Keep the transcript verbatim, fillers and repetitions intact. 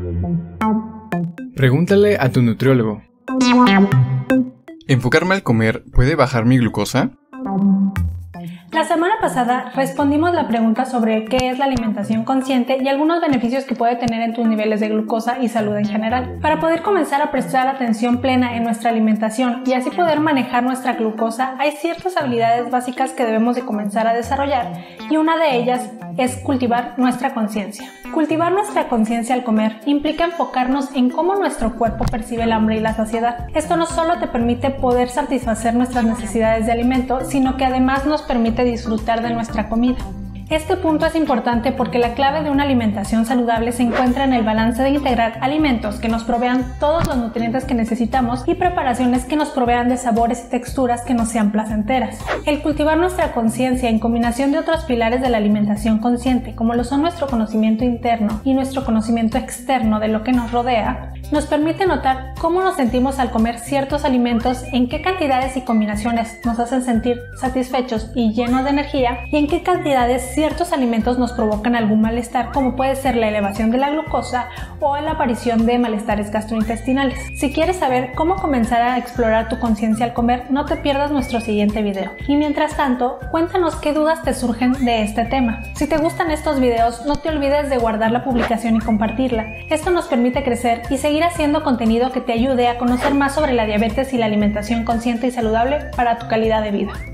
Pregúntale a tu nutriólogo. ¿Enfocarme al comer puede bajar mi glucosa? La semana pasada respondimos la pregunta sobre qué es la alimentación consciente y algunos beneficios que puede tener en tus niveles de glucosa y salud en general. Para poder comenzar a prestar atención plena en nuestra alimentación y así poder manejar nuestra glucosa, hay ciertas habilidades básicas que debemos de comenzar a desarrollar y una de ellas es cultivar nuestra conciencia. Cultivar nuestra conciencia al comer implica enfocarnos en cómo nuestro cuerpo percibe el hambre y la saciedad. Esto no solo te permite poder satisfacer nuestras necesidades de alimento, sino que además nos permite disfrutar de nuestra comida. Este punto es importante porque la clave de una alimentación saludable se encuentra en el balance de integrar alimentos que nos provean todos los nutrientes que necesitamos y preparaciones que nos provean de sabores y texturas que nos sean placenteras. El cultivar nuestra conciencia en combinación de otros pilares de la alimentación consciente, como lo son nuestro conocimiento interno y nuestro conocimiento externo de lo que nos rodea, nos permite notar cómo nos sentimos al comer ciertos alimentos, en qué cantidades y combinaciones nos hacen sentir satisfechos y llenos de energía y en qué cantidades ciertos alimentos nos provocan algún malestar, como puede ser la elevación de la glucosa o la aparición de malestares gastrointestinales. Si quieres saber cómo comenzar a explorar tu conciencia al comer, no te pierdas nuestro siguiente video. Y mientras tanto, cuéntanos qué dudas te surgen de este tema. Si te gustan estos videos, no te olvides de guardar la publicación y compartirla. Esto nos permite crecer y seguir haciendo contenido que te ayude a conocer más sobre la diabetes y la alimentación consciente y saludable para tu calidad de vida.